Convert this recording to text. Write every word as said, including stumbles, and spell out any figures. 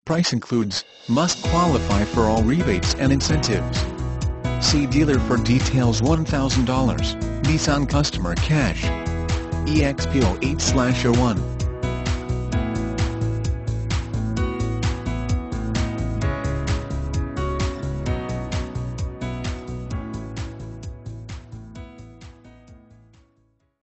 Price includes, must qualify for all rebates and incentives. See dealer for details. one thousand dollars, Nissan Customer Cash. E X P zero eight oh one.